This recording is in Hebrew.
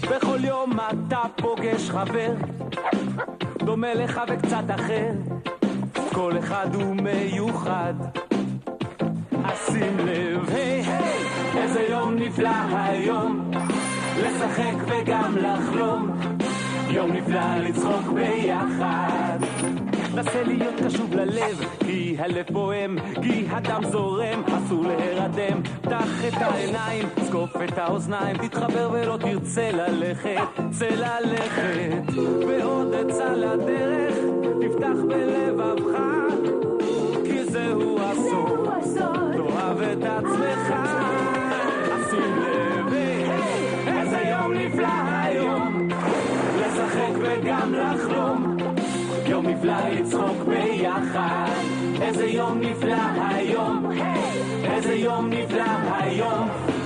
בכל יום אתה פוגש חבר דומה לך וקצת אחר, כל אחד הוא מיוחד, אז שים לב, היי, איזה יום נפלא היום, לשחק וגם לחלום, יום נפלא לצחוק ביחד, נסה להיות קשוב ללב, כי הלב פועם, כי הדם זורם, אסור להירדם, פתח את העיניים, סקוף את האוזניים, תתחבר ולא תרצה ללכת, צא ללכת, ועוד אצא לדרך, תפתח בלבבך, כי זהו הסוד, תאהב את עצמך, שים לב, איזה יום נפלא היום, לשחק וגם לחלום, יום נפלא לצחוק ביחד, איזה יום נפלא היום, איזה יום נפלא היום.